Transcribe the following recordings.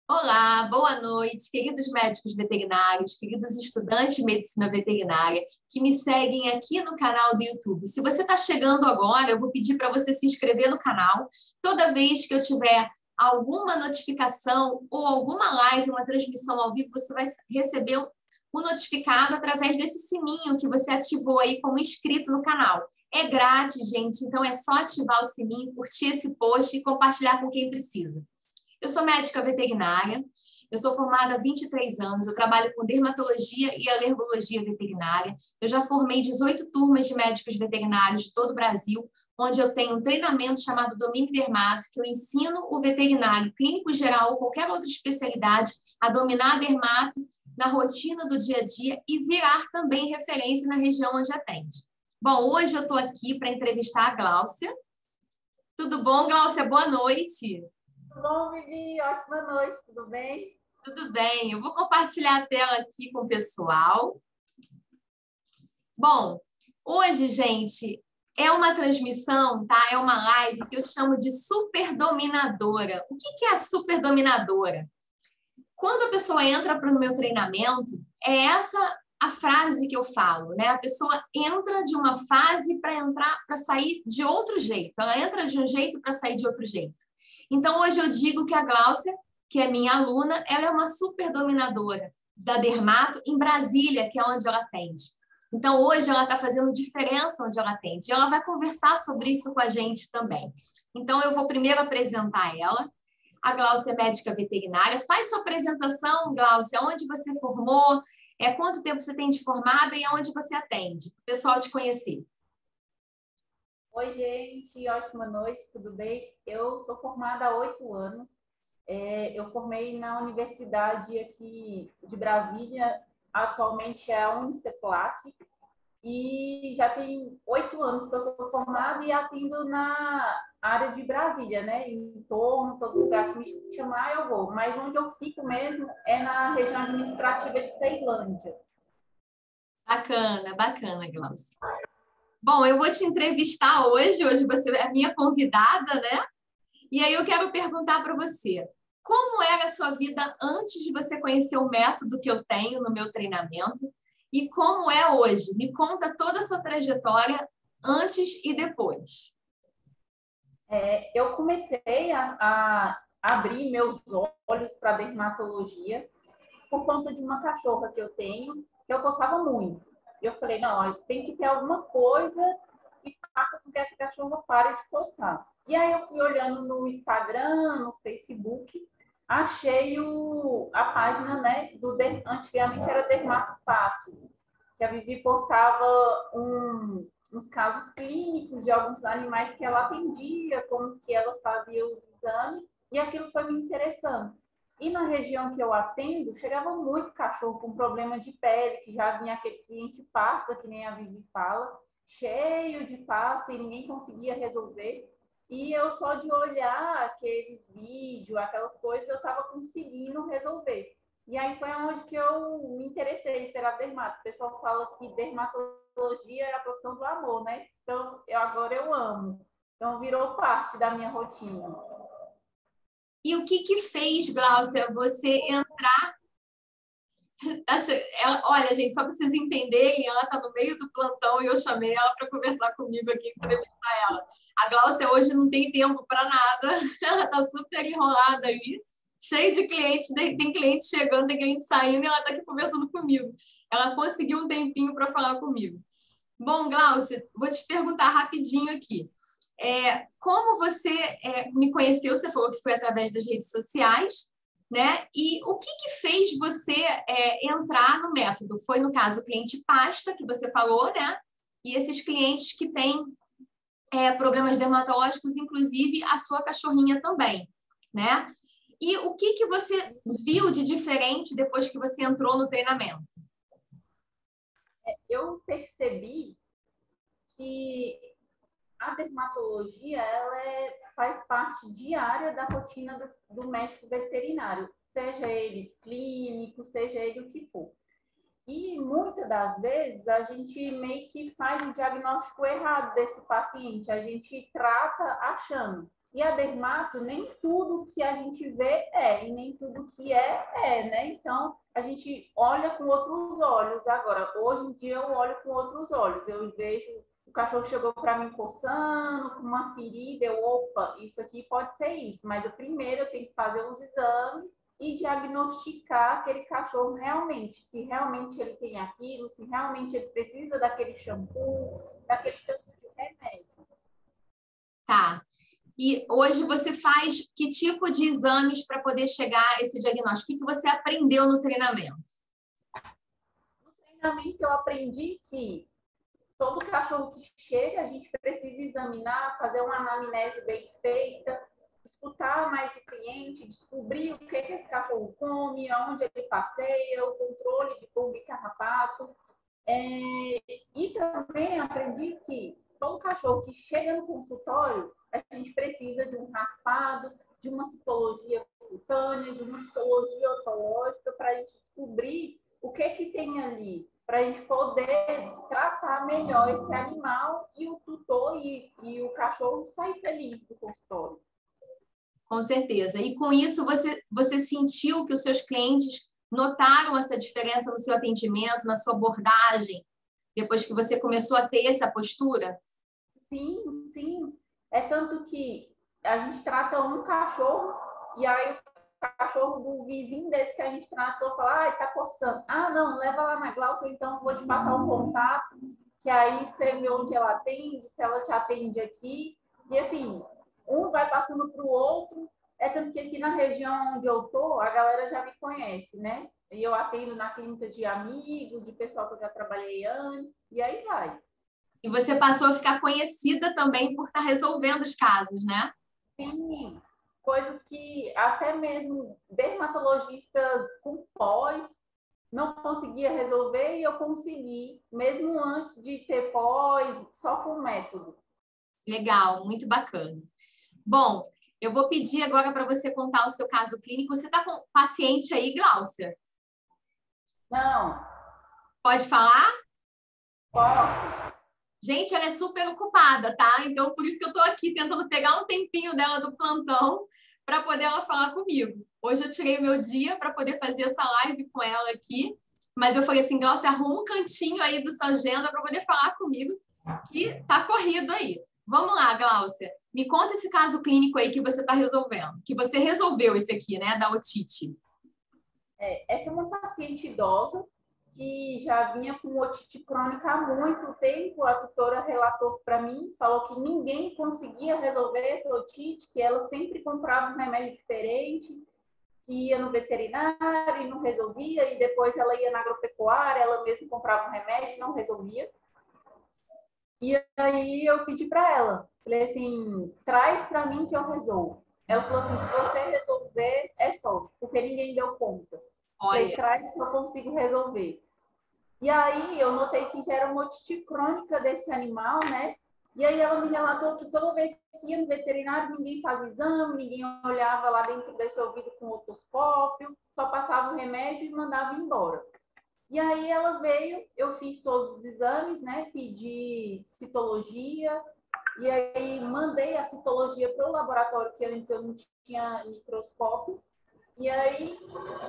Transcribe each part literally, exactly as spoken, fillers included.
Olá, boa noite, queridos médicos veterinários, queridos estudantes de medicina veterinária que me seguem aqui no canal do YouTube. Se você está chegando agora, eu vou pedir para você se inscrever no canal. Toda vez que eu tiver alguma notificação ou alguma live, uma transmissão ao vivo, você vai receber o notificado através desse sininho que você ativou aí como inscrito no canal. É grátis, gente, então é só ativar o sininho, curtir esse post e compartilhar com quem precisa. Eu sou médica veterinária, eu sou formada há vinte e três anos, eu trabalho com dermatologia e alergologia veterinária. Eu já formei dezoito turmas de médicos veterinários de todo o Brasil, onde eu tenho um treinamento chamado Domínio Dermato, que eu ensino o veterinário clínico geral ou qualquer outra especialidade a dominar a dermato na rotina do dia a dia e virar também referência na região onde atende. Bom, hoje eu estou aqui para entrevistar a Gláucia. Tudo bom, Gláucia? Boa noite. Tudo bom, Vivi? Ótima noite, tudo bem? Tudo bem, eu vou compartilhar a tela aqui com o pessoal. Bom, hoje, gente, é uma transmissão, tá? É uma live que eu chamo de super dominadora. O que é a super dominadora? Quando a pessoa entra para o meu treinamento, é essa a frase que eu falo, né? A pessoa entra de uma fase para entrar, para sair de outro jeito. Ela entra de um jeito para sair de outro jeito. Então, hoje eu digo que a Gláucia, que é minha aluna, ela é uma super dominadora da dermato em Brasília, que é onde ela atende. Então, hoje ela está fazendo diferença onde ela atende. E ela vai conversar sobre isso com a gente também. Então, eu vou primeiro apresentar ela. A Gláucia é médica veterinária. Faz sua apresentação, Gláucia, onde você formou, é, quanto tempo você tem de formada e aonde você atende, para o pessoal te conhecer. Oi, gente, ótima noite, tudo bem? Eu sou formada há oito anos. É, eu formei na universidade aqui de Brasília, atualmente é a Uniceplac, e já tem oito anos que eu sou formada e atendo na área de Brasília, né? Em torno, todo lugar que me chamar eu vou. Mas onde eu fico mesmo é na região administrativa de Ceilândia. Bacana, bacana, Gláucia. Bom, eu vou te entrevistar hoje, hoje você é a minha convidada, né? E aí eu quero perguntar para você, como era a sua vida antes de você conhecer o método que eu tenho no meu treinamento e como é hoje? Me conta toda a sua trajetória antes e depois. É, eu comecei a, a abrir meus olhos para a dermatologia por conta de uma cachorra que eu tenho, que eu gostava muito. Eu falei, não, tem que ter alguma coisa que faça com que essa cachorra pare de coçar. E aí eu fui olhando no Instagram, no Facebook, achei o, a página, né, do antigamente era Dermato Fácil, que a Vivi postava um, uns casos clínicos de alguns animais que ela atendia, como que ela fazia os exames, e aquilo foi me interessando. E na região que eu atendo, chegava muito cachorro com problema de pele, que já vinha aquele cliente pasta, que nem a Vivi fala, cheio de pasta e ninguém conseguia resolver. E eu só de olhar aqueles vídeos, aquelas coisas, eu estava conseguindo resolver. E aí foi onde que eu me interessei pela dermato. O pessoal fala que dermatologia é a profissão do amor, né? Então, eu, agora eu amo. Então, virou parte da minha rotina. E o que que fez, Gláucia, você entrar? Ela, olha, gente, só para vocês entenderem, ela está no meio do plantão e eu chamei ela para conversar comigo aqui, entrevistar ela. A Gláucia hoje não tem tempo para nada, ela está super enrolada aí, cheia de clientes, tem cliente chegando, tem cliente saindo e ela está aqui conversando comigo. Ela conseguiu um tempinho para falar comigo. Bom, Gláucia, vou te perguntar rapidinho aqui. É, como você é, me conheceu? Você falou que foi através das redes sociais, né? E o que que fez você é, entrar no método? Foi, no caso, o cliente pasta, que você falou, né? E esses clientes que têm é, problemas dermatológicos, inclusive a sua cachorrinha também, né? E o que que você viu de diferente depois que você entrou no treinamento? Eu percebi que a dermatologia ela é, faz parte diária da rotina do, do médico veterinário, seja ele clínico, seja ele o que for. E muitas das vezes a gente meio que faz o diagnóstico errado desse paciente, a gente trata achando. E a dermato, nem tudo que a gente vê é, e nem tudo que é, é, né? Então, a gente olha com outros olhos agora. Hoje em dia, eu olho com outros olhos. Eu vejo, o cachorro chegou para mim coçando, com uma ferida, eu, opa, isso aqui pode ser isso. Mas o primeiro eu tenho que fazer os exames e diagnosticar aquele cachorro realmente, se realmente ele tem aquilo, se realmente ele precisa daquele shampoo, daquele tanto de remédio. Tá. E hoje você faz que tipo de exames para poder chegar a esse diagnóstico? O que você aprendeu no treinamento? No treinamento eu aprendi que todo cachorro que chega, a gente precisa examinar, fazer uma anamnese bem feita, escutar mais o cliente, descobrir o que, que esse cachorro come, aonde ele passeia, o controle de pulga e carrapato. É, e também aprendi que todo cachorro que chega no consultório, a gente precisa de um raspado, de uma citologia cutânea, de uma citologia otológica, para a gente descobrir o que, que tem ali, para a gente poder tratar melhor esse animal e o tutor e, e o cachorro sair feliz do consultório. Com certeza. E com isso, você, você sentiu que os seus clientes notaram essa diferença no seu atendimento, na sua abordagem, depois que você começou a ter essa postura? Sim, sim. É tanto que a gente trata um cachorro e aí o cachorro do vizinho desse que a gente tratou fala, ai, tá coçando. Ah, não, leva lá na Glaucia, então vou te passar um contato, que aí você vê onde ela atende, se ela te atende aqui. E assim, um vai passando para o outro. É tanto que aqui na região onde eu tô, a galera já me conhece, né? E eu atendo na clínica de amigos, de pessoal que eu já trabalhei antes, e aí vai. E você passou a ficar conhecida também por estar resolvendo os casos, né? Sim, coisas que até mesmo dermatologistas com pós não conseguia resolver e eu consegui, mesmo antes de ter pós, só com método. Legal, muito bacana. Bom, eu vou pedir agora para você contar o seu caso clínico. Você está com paciente aí, Gláucia? Não, Pode falar? posso. Gente, ela é super ocupada, tá? Então, por isso que eu estou aqui tentando pegar um tempinho dela do plantão para poder ela falar comigo. Hoje eu tirei o meu dia para poder fazer essa live com ela aqui, mas eu falei assim, Gláucia, arruma um cantinho aí da sua agenda para poder falar comigo, que tá corrido aí. Vamos lá, Gláucia. Me conta esse caso clínico aí que você está resolvendo, que você resolveu esse aqui, né, da otite. É, essa é uma paciente idosa que já vinha com otite crônica há muito tempo. A tutora relatou para mim, falou que ninguém conseguia resolver essa otite, que ela sempre comprava um remédio diferente, que ia no veterinário e não resolvia, e depois ela ia na agropecuária, ela mesma comprava um remédio e não resolvia. E aí eu pedi para ela, falei assim, traz para mim que eu resolvo. Ela falou assim, se você resolver, é sorte, porque ninguém deu conta. Falei, Olha, traz que eu consigo resolver. E aí eu notei que já era uma otite crônica desse animal, né? E aí ela me relatou que toda vez que ia no veterinário, ninguém fazia exame, ninguém olhava lá dentro desse ouvido com otoscópio, só passava o remédio e mandava embora. E aí ela veio, eu fiz todos os exames, né? Pedi citologia, e aí mandei a citologia para o laboratório, que antes eu não tinha microscópio. E aí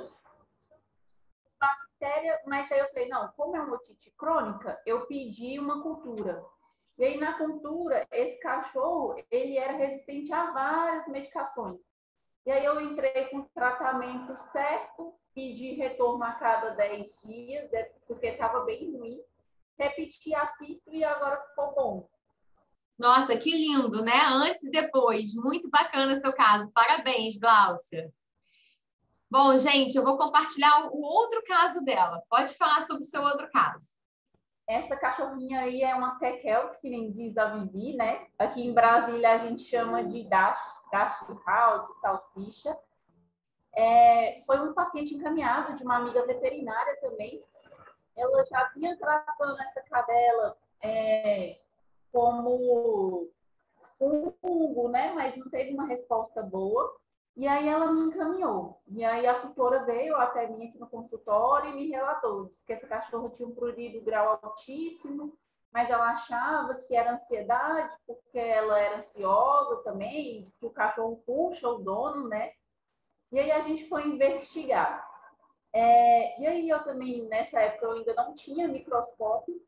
bactéria, mas aí eu falei, não, como é uma otite crônica, eu pedi uma cultura. E aí na cultura, esse cachorro, ele era resistente a várias medicações. E aí eu entrei com o tratamento certo, pedi retorno a cada dez dias, porque estava bem ruim. Repeti a ciclo e agora ficou bom. nossa, que lindo, né? Antes e depois. Muito bacana o seu caso. Parabéns, Gláucia. Bom, gente, eu vou compartilhar o outro caso dela. Pode falar sobre o seu outro caso. Essa cachorrinha aí é uma tekel, que nem diz a Vivi, né? Aqui em Brasília a gente chama de dash, dash de hal, de salsicha. É, foi um paciente encaminhado de uma amiga veterinária também. Ela já vinha tratando essa cadela é, como fungo, né? Mas não teve uma resposta boa. E aí ela me encaminhou. E aí a tutora veio até mim aqui no consultório e me relatou. Disse que essa cachorra tinha um prurido grau altíssimo, mas ela achava que era ansiedade, porque ela era ansiosa também, diz que o cachorro puxa o dono, né? E aí a gente foi investigar. É, e aí eu também, nessa época, eu ainda não tinha microscópio,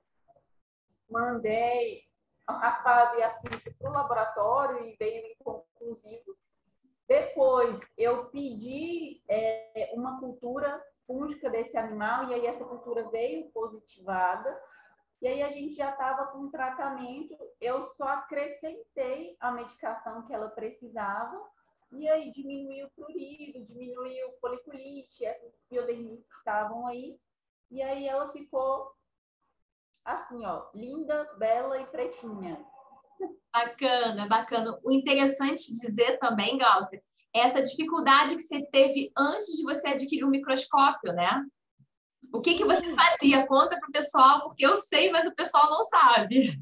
mandei raspado e assim para o laboratório e veio inconclusivo. Depois eu pedi é, uma cultura fúngica desse animal e aí essa cultura veio positivada. E aí a gente já estava com o tratamento, eu só acrescentei a medicação que ela precisava e aí diminuiu o prurido, diminuiu foliculite, essas piodermites que estavam aí. E aí ela ficou assim, ó, linda, bela e pretinha. Bacana, bacana. O interessante dizer também, Glaucia, é essa dificuldade que você teve antes de você adquirir o microscópio, né? O que que você fazia? Conta para o pessoal, porque eu sei, mas o pessoal não sabe.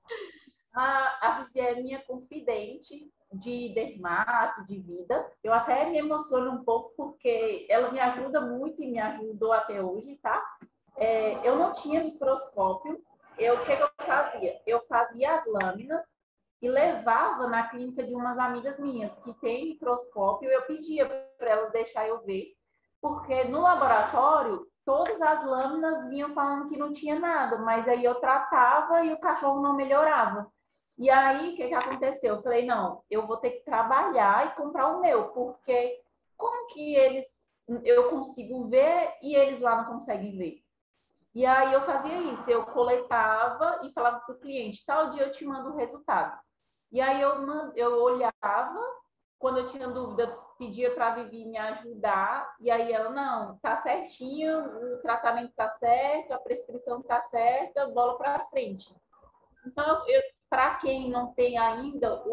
A, a Vivi é minha confidente de dermato, de vida. Eu até me emociono um pouco porque ela me ajuda muito e me ajudou até hoje, tá? É, eu não tinha microscópio. Eu, o que, que eu fazia? Eu fazia as lâminas e levava na clínica de umas amigas minhas que tem microscópio. Eu pedia para elas deixar eu ver, porque no laboratório todas as lâminas vinham falando que não tinha nada, mas aí eu tratava e o cachorro não melhorava. E aí, o que, que aconteceu? Eu falei, não, eu vou ter que trabalhar e comprar o meu, porque como que eles, eu consigo ver e eles lá não conseguem ver? E aí eu fazia isso, eu coletava e falava para o cliente, tal dia eu te mando o resultado. E aí eu, eu olhava, quando eu tinha dúvida, pedia para a Vivi me ajudar, e aí ela, não, tá certinho, o tratamento tá certo, a prescrição tá certa, bola para frente. Então, para quem não tem ainda o,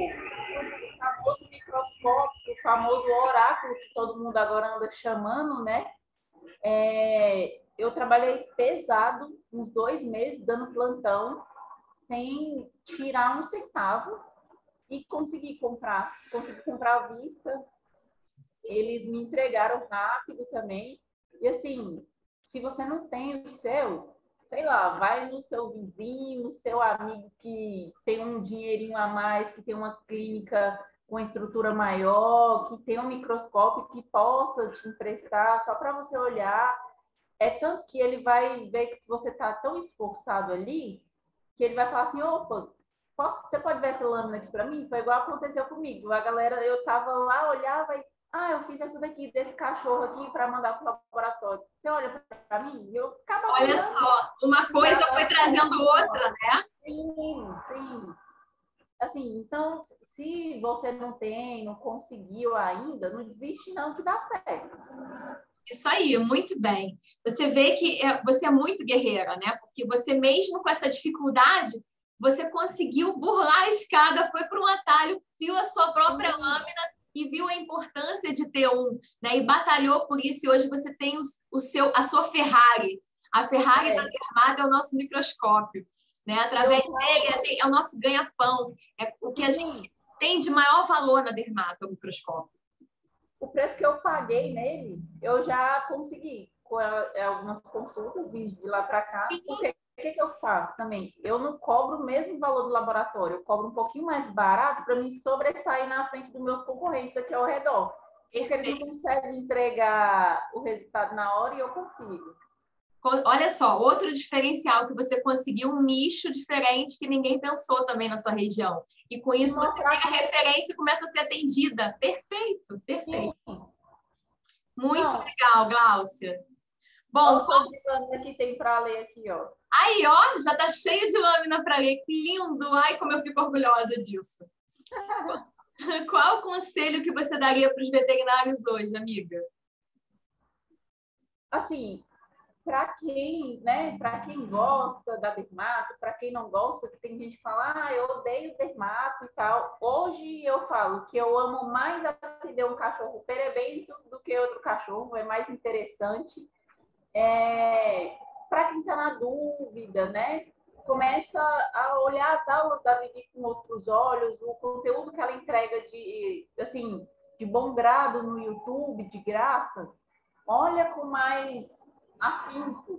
o famoso microscópio, o famoso oráculo que todo mundo agora anda chamando, né? É, eu trabalhei pesado uns dois meses dando plantão, sem tirar um centavo e consegui comprar, consegui comprar à vista. Eles me entregaram rápido também. E assim, se você não tem o seu, sei lá, vai no seu vizinho, no seu amigo que tem um dinheirinho a mais, que tem uma clínica com estrutura maior, que tem um microscópio que possa te emprestar só para você olhar. É tanto que ele vai ver que você está tão esforçado ali, que ele vai falar assim, opa, posso, você pode ver essa lâmina aqui para mim? Foi igual aconteceu comigo. A galera, eu tava lá, olhava e, ah, eu fiz essa daqui, desse cachorro aqui para mandar para o laboratório. Você olha para mim? Eu acaba Olha olhando. só, uma coisa foi trazendo outra, né? Sim, sim. Assim, então, se você não tem, não conseguiu ainda, não desiste não que dá certo. Isso aí, muito bem. Você vê que é, você é muito guerreira, né? Porque você mesmo com essa dificuldade, você conseguiu burlar a escada, foi para um atalho, viu a sua própria Sim. lâmina e viu a importância de ter um, né? E batalhou por isso. E hoje você tem o, o seu, a sua Ferrari. A Ferrari é. da Dermato é o nosso microscópio, né? Através Eu dele, a gente, é o nosso ganha-pão. É o que a Sim. gente tem de maior valor na Dermato, é o microscópio. O preço que eu paguei nele, eu já consegui com algumas consultas, vim de lá para cá. Porque o que, que eu faço também? Eu não cobro o mesmo valor do laboratório, eu cobro um pouquinho mais barato para me sobressair na frente dos meus concorrentes aqui ao redor. Porque eles não conseguem entregar o resultado na hora e eu consigo. Olha só, outro diferencial que você conseguiu um nicho diferente que ninguém pensou também na sua região. E com isso você tem a referência e começa a ser atendida. Perfeito, perfeito. Sim. Muito Não. legal, Gláucia. Bom, qual de lâmina que tem para ler aqui, ó? Aí, ó, já tá cheio de lâmina para ler. Que lindo! Ai, como eu fico orgulhosa disso. Qual o conselho que você daria para os veterinários hoje, amiga? Assim, para quem, né, para quem gosta da dermato, para quem não gosta, que tem gente que fala, ah, eu odeio dermato e tal. Hoje eu falo que eu amo mais atender um cachorro perebento do que outro cachorro, é mais interessante. É, para quem está na dúvida, né, começa a olhar as aulas da Vivi com outros olhos, o conteúdo que ela entrega de, assim, de bom grado no YouTube, de graça, olha com mais afinco,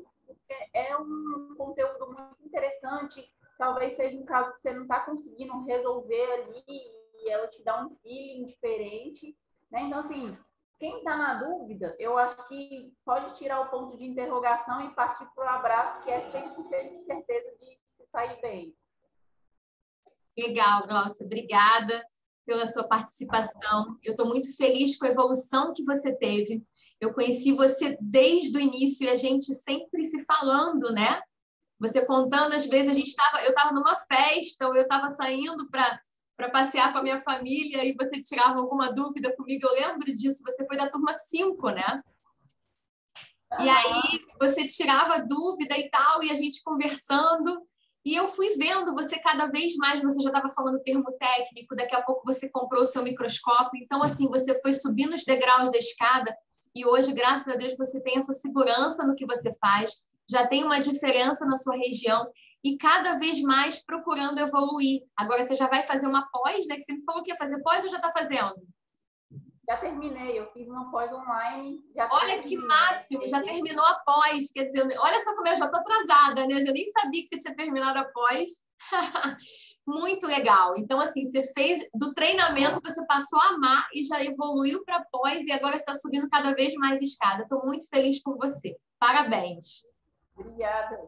é um conteúdo muito interessante. Talvez seja um caso que você não está conseguindo resolver ali e ela te dá um feeling diferente, né? Então, assim, quem está na dúvida, eu acho que pode tirar o ponto de interrogação e partir para o abraço, que é cem por cento de certeza de se sair bem. Legal, Glaucia, obrigada pela sua participação. Eu estou muito feliz com a evolução que você teve. Eu conheci você desde o início e a gente sempre se falando, né? Você contando, às vezes a gente estava, eu estava numa festa ou eu estava saindo para para passear com a minha família e você tirava alguma dúvida comigo. Eu lembro disso. Você foi da turma cinco, né? E aí você tirava dúvida e tal, e a gente conversando. E eu fui vendo você cada vez mais, você já estava falando termo técnico, daqui a pouco você comprou o seu microscópio. Então, assim, você foi subindo os degraus da escada e hoje, graças a Deus, você tem essa segurança no que você faz, já tem uma diferença na sua região e cada vez mais procurando evoluir. Agora, você já vai fazer uma pós, né? Que você me falou que ia fazer pós ou já está fazendo? Já terminei, eu fiz uma pós online. Já olha que máximo, já terminou a pós. Quer dizer, olha só como eu já estou atrasada, né? Eu já nem sabia que você tinha terminado a pós. Muito legal. Então, assim, você fez do treinamento, você passou a amar e já evoluiu para pós e agora está subindo cada vez mais escada. Estou muito feliz por você. Parabéns. Obrigada.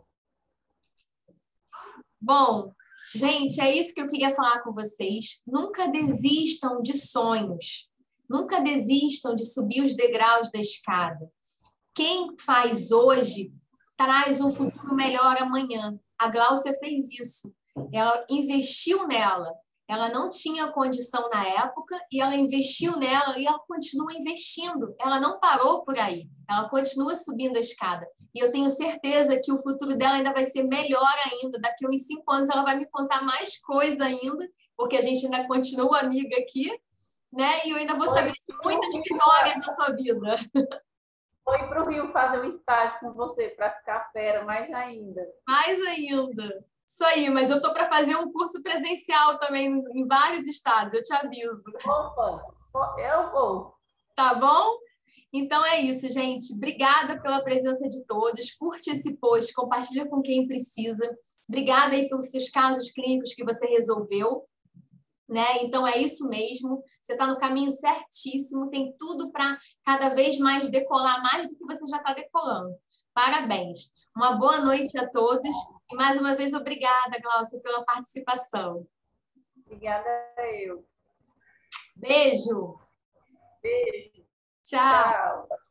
Bom, gente, é isso que eu queria falar com vocês. Nunca desistam de sonhos. Nunca desistam de subir os degraus da escada. Quem faz hoje traz um futuro melhor amanhã. A Gláucia fez isso. Ela investiu nela. Ela não tinha condição na época e ela investiu nela e ela continua investindo. Ela não parou por aí. Ela continua subindo a escada. E eu tenho certeza que o futuro dela ainda vai ser melhor ainda. Daqui a uns cinco anos ela vai me contar mais coisa ainda, porque a gente ainda continua amiga aqui, né? E eu ainda vou saber de muitas vitórias da sua vida. Foi para o Rio fazer um estágio com você para ficar fera, mais ainda. Mais ainda. Isso aí, mas eu tô para fazer um curso presencial também em vários estados, eu te aviso. Opa, eu vou. Tá bom? Então é isso, gente. Obrigada pela presença de todos. Curte esse post, compartilha com quem precisa. Obrigada aí pelos seus casos clínicos que você resolveu. Né? Então é isso mesmo, você está no caminho certíssimo, tem tudo para cada vez mais decolar mais do que você já está decolando. Parabéns. Uma boa noite a todos e mais uma vez obrigada, Gláucia, pela participação. Obrigada eu. Beijo. Beijo. Tchau. Tchau.